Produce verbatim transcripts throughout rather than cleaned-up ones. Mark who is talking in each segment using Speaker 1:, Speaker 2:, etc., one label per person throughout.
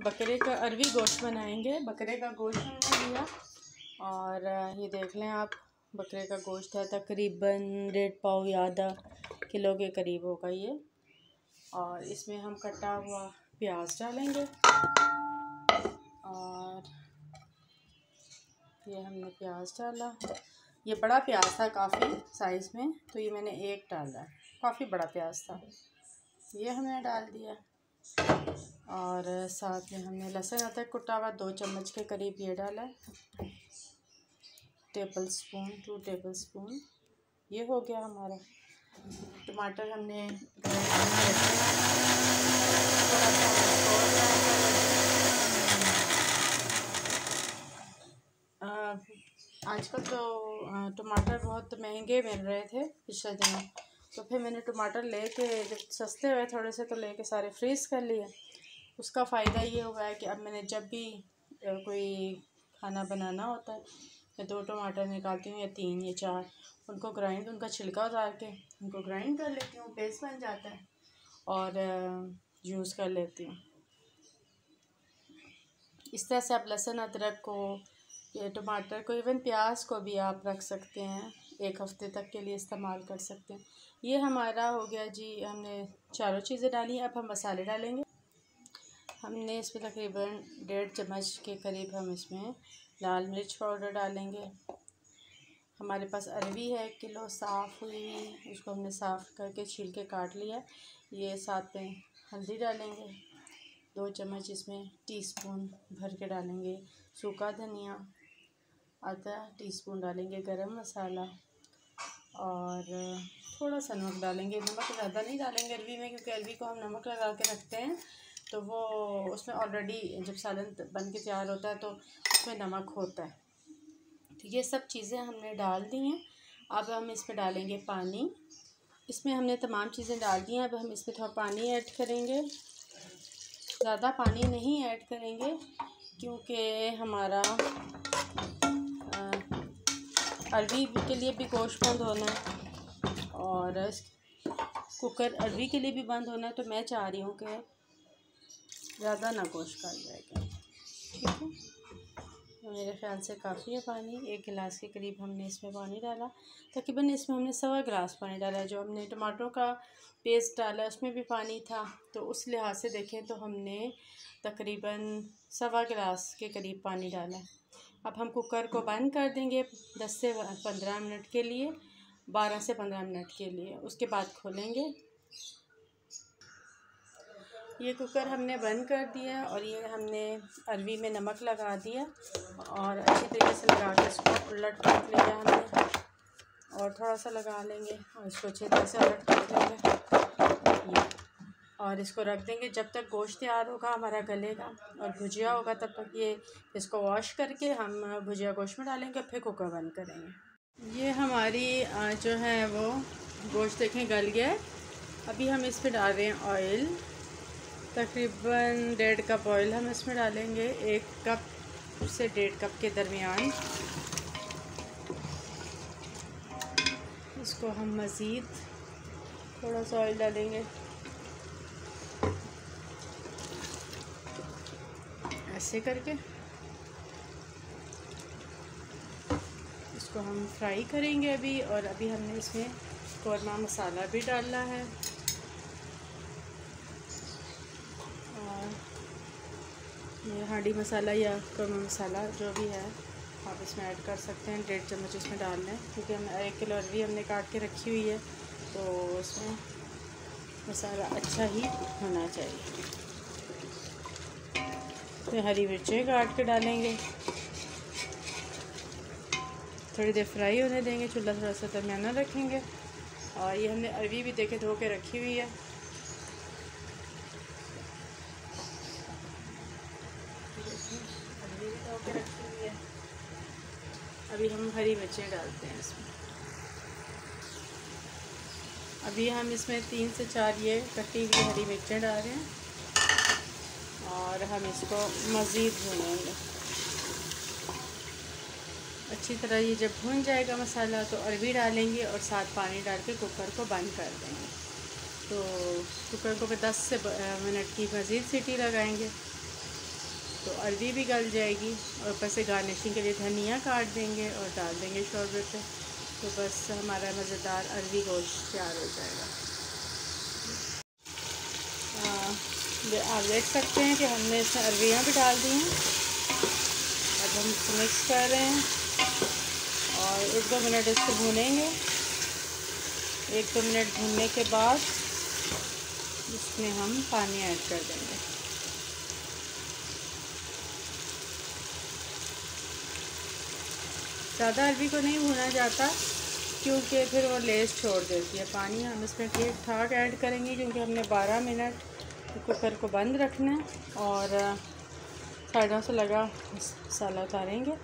Speaker 1: बकरे का अरवी गोश्त बनाएंगे। बकरे का गोश्त हमने लिया और ये देख लें आप, बकरे का गोश्त है तकरीबन डेढ़ पाव या आधा किलो के करीब होगा ये। और इसमें हम कटा हुआ प्याज डालेंगे और ये हमने प्याज डाला। ये बड़ा प्याज था काफ़ी साइज़ में, तो ये मैंने एक डाला, काफ़ी बड़ा प्याज था, ये हमने डाल दिया। और साथ में हमने लहसुन अदरक कुटा हुआ दो चम्मच के करीब ये डाला, tablespoon two tablespoon ये हो गया हमारा। टमाटर हमने आजकल तो टमाटर बहुत महंगे मिल रहे थे पिछले दिनों, तो फिर मैंने टमाटर लेके जब सस्ते हुए थोड़े से तो लेके सारे फ्रीज़ कर लिए। उसका फ़ायदा ये हुआ है कि अब मैंने जब भी कोई खाना बनाना होता है मैं दो टमाटर निकालती हूँ या तीन या चार, उनको ग्राइंड उनका छिलका उतार के उनको ग्राइंड कर लेती हूँ, पेस्ट बन जाता है और यूज़ कर लेती हूँ। इस तरह से आप लहसुन अदरक को, ये टमाटर को, इवन प्याज को भी आप रख सकते हैं, एक हफ़्ते तक के लिए इस्तेमाल कर सकते हैं। ये हमारा हो गया जी, हमने चारों चीज़ें डाली। अब हम मसाले डालेंगे। हमने इसमें तकरीबन डेढ़ चम्मच के करीब हम इसमें लाल मिर्च पाउडर डालेंगे। हमारे पास अरवी है एक किलो साफ़ हुई, उसको हमने साफ़ करके छील के काट लिया। ये साथ में हल्दी डालेंगे, दो चम्मच इसमें टीस्पून भर के डालेंगे सूखा धनिया, आधा टीस्पून डालेंगे गरम मसाला और थोड़ा सा नमक डालेंगे। नमक ज़्यादा नहीं डालेंगे अरवी में, क्योंकि अरवी को हम नमक लगा के रखते हैं तो वो उसमें ऑलरेडी जब सालन बन के तैयार होता है तो उसमें नमक होता है। तो ये सब चीज़ें हमने डाल दी हैं। अब हम इसमें डालेंगे पानी। इसमें हमने तमाम चीज़ें डाल दी हैं। अब हम इसमें थोड़ा पानी ऐड करेंगे, ज़्यादा पानी नहीं ऐड करेंगे क्योंकि हमारा अरवी के लिए भी गोश्त बंद होना है और कुकर अरवी के लिए भी बंद होना है, तो मैं चाह रही हूँ कि ज़्यादा ना गोश्त खा जाएगा। ठीक है, तो मेरे ख़्याल से काफ़ी है पानी, एक गिलास के करीब हमने इसमें पानी डाला। तकरीबन इसमें हमने सवा गिलास पानी डाला। जो हमने टमाटरों का पेस्ट डाला उसमें भी पानी था, तो उस लिहाज से देखें तो हमने तकरीबन सवा गिलास के करीब पानी डाला। अब हम कुकर को बंद कर देंगे दस से पंद्रह मिनट के लिए, बारह से पंद्रह मिनट के लिए, उसके बाद खोलेंगे। ये कुकर हमने बंद कर दिया और ये हमने अरवी में नमक लगा दिया और अच्छी तरीके से लगा के इसको उलट पलट लिया हमने, और थोड़ा सा लगा लेंगे और इसको अच्छी तरह से उलट पलट लेंगे ये, और इसको रख देंगे जब तक गोश्त तैयार होगा हमारा गलेगा और भुजिया होगा तब तक। ये इसको वॉश करके हम भुजिया गोश्त में डालेंगे, फिर कुकर बंद करेंगे। ये हमारी जो है वो गोश्त देखें गल गया है। अभी हम इस पर डाल रहे हैं ऑयल, तकरीबन डेढ़ कप ऑयल हम इसमें डालेंगे, एक कप से डेढ़ कप के दरमियान। इसको हम मज़ीद थोड़ा सा ऑयल डालेंगे, ऐसे करके इसको हम फ्राई करेंगे अभी। और अभी हमने इसमें कौरमा मसाला भी डालना है और ये हांडी मसाला या कौरमा मसाला जो भी है आप इसमें ऐड कर सकते हैं। डेढ़ चम्मच इसमें डाल लें, क्योंकि हम एक किलो अरवी हमने काट के रखी हुई है, तो इसमें मसाला अच्छा ही होना चाहिए। तो हरी मिर्चें काट के डालेंगे, थोड़ी देर फ्राई होने देंगे, चूल्हा थोड़ा सा दरमियाना रखेंगे। और ये हमने अरवी भी देखे धो के रखी हुई है, अरवी भी धो के रखी हुई है। अभी हम हरी मिर्चें डालते हैं इसमें। अभी हम इसमें तीन से चार ये कटी हुई हरी मिर्चें डाल रहे हैं और हम इसको मज़ीद भूनेंगे अच्छी तरह। ये जब भून जाएगा मसाला तो अरवी डालेंगे और साथ पानी डाल के कुकर को बंद कर देंगे। तो कुकर को दस से मिनट की मज़ीद सीटी लगाएंगे तो अरवी भी गल जाएगी और ऊपर से गार्निशिंग के लिए धनिया काट देंगे और डाल देंगे शोरबे पे। तो बस हमारा मज़ेदार अरवी गोश्त तैयार हो जाएगा। आ, आप देख सकते हैं कि हमने इसमें अरवियाँ भी डाल दी हैं। अब हम इसको मिक्स कर रहे हैं और एक दो मिनट इसको भूनेंगे। एक दो मिनट भूनने के बाद इसमें हम पानी ऐड कर देंगे। ज़्यादा अरवी को नहीं भुना जाता क्योंकि फिर वो लेस छोड़ देती है। पानी हम इसमें ठीक ठाक ऐड करेंगे क्योंकि हमने बारह मिनट कुकर को बंद रखना है और साइडों से लगा मसाला उतारेंगे।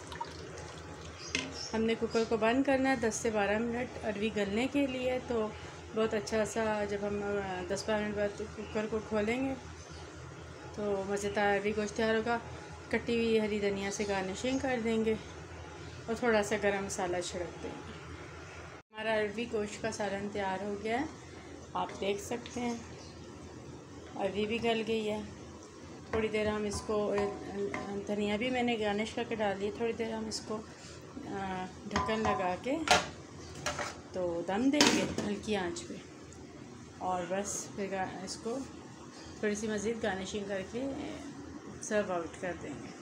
Speaker 1: हमने कुकर को बंद करना है दस से बारह मिनट अरवी गलने के लिए। तो बहुत अच्छा सा जब हम दस बारह मिनट बाद कुकर को खोलेंगे तो मज़ेदार अरवी गोश्त तैयार होगा। कटी हुई हरी धनिया से गार्निशिंग कर देंगे और थोड़ा सा गरम मसाला छिड़क देंगे। हमारा अरवी गोश्त का सालन तैयार हो गया है, आप देख सकते हैं। अरवी भी गल गई है। थोड़ी देर हम इसको, धनिया भी मैंने गार्निश करके डाल दी। थोड़ी देर हम इसको ढक्कन लगा के तो दम देंगे हल्की आंच पे और बस फिर इसको थोड़ी सी मज़ीद गार्निशिंग करके सर्व आउट कर देंगे।